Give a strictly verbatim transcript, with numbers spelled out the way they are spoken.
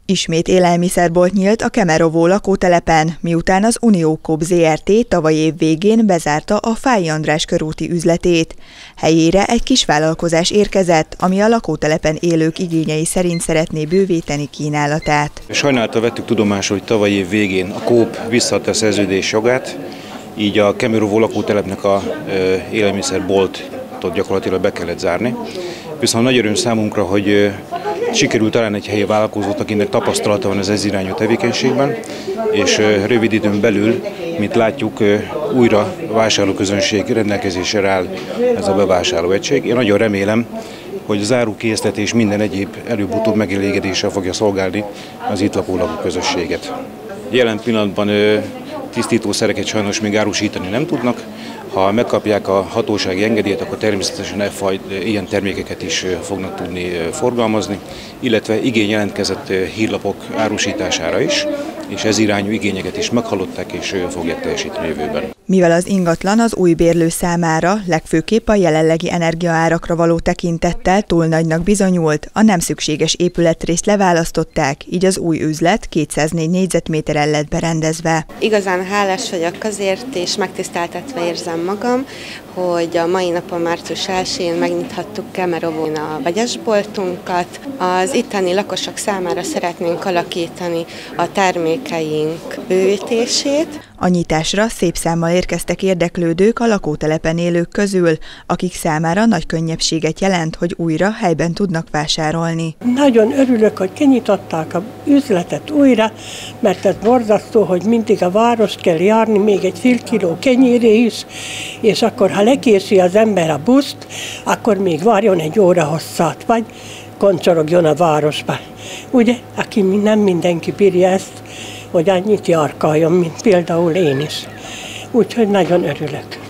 Ismét élelmiszerbolt nyílt a Kemerovó lakótelepen, miután az Unió Coop Zrt. Tavaly év végén bezárta a Fáy András körúti üzletét. Helyére egy kisvállalkozás érkezett, ami a lakótelepen élők igényei szerint szeretné bővíteni kínálatát. Sajnálattal vettük tudomásul, hogy tavaly év végén a Coop visszaadta a szerződés jogát, így a Kemerovó lakótelepnek a élelmiszerboltot gyakorlatilag be kellett zárni. Viszont nagy öröm számunkra, hogy sikerült talán egy helyi vállalkozót, akinek tapasztalata van az ez irányú tevékenységben, és rövid időn belül, mint látjuk, újra vásárlóközönség rendelkezésre áll ez a bevásárlóegység. Én nagyon remélem, hogy az árukészlet és minden egyéb előbb-utóbb megelégedéssel fogja szolgálni az itt lakó lakóközösséget. Jelen pillanatban tisztítószereket sajnos még árusítani nem tudnak. Ha megkapják a hatósági engedélyt, akkor természetesen e faj, ilyen termékeket is fognak tudni forgalmazni, illetve igény jelentkezett hírlapok árusítására is, és ez irányú igényeket is meghallották és fogják teljesíteni jövőben. Mivel az ingatlan az új bérlő számára legfőképp a jelenlegi energiaárakra való tekintettel túl nagynak bizonyult, a nem szükséges épületrészt leválasztották, így az új üzlet kétszáznégy négyzetméteren lett berendezve. Igazán hálás vagyok azért, és megtiszteltetve érzem magam, hogy a mai napon, március elsején megnyithattuk Kemerovón a vegyesboltunkat. Az itteni lakosok számára szeretnénk alakítani a termékeink bővítését. A nyitásra szép számmal érkeztek érdeklődők a lakótelepen élők közül, akik számára nagy könnyebbséget jelent, hogy újra helyben tudnak vásárolni. Nagyon örülök, hogy kinyitották az üzletet újra, mert ez borzasztó, hogy mindig a várost kell járni, még egy fél kiló kenyéré is, és akkor, ha lekészül az ember a buszt, akkor még várjon egy óra hosszat, vagy koncsorogjon a városba. Ugye, aki nem mindenki bírja ezt, hogy annyit járkáljon, mint például én is. Úgyhogy nagyon örülök.